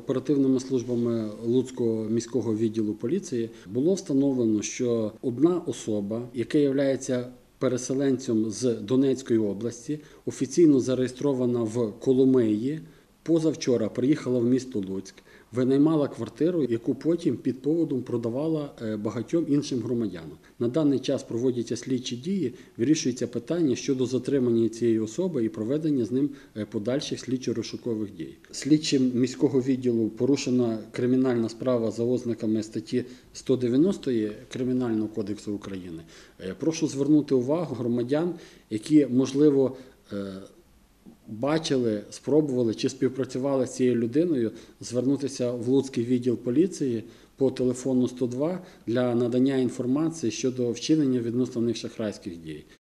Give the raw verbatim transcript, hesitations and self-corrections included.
оперативними службами Луцького міського відділу поліції було встановлено, що одна особа, яка є переселенцем з Донецької області, офіційно зареєстрована в Коломиї, позавчора приїхала в місто Луцьк, винаймала квартиру, яку потім під поводом продавала багатьом іншим громадянам. На даний час проводяться слідчі дії, вирішується питання щодо затримання цієї особи і проведення з ним подальших слідчо-розшукових дій. Слідчим міського відділу порушена кримінальна справа за ознаками статті сто дев'яносто Кримінального кодексу України. Прошу звернути увагу громадян, які, можливо, бачили, спробували чи співпрацювали з цією людиною, звернутися в Луцький відділ поліції по телефону сто два для надання інформації щодо вчинення відносно них шахрайських дій.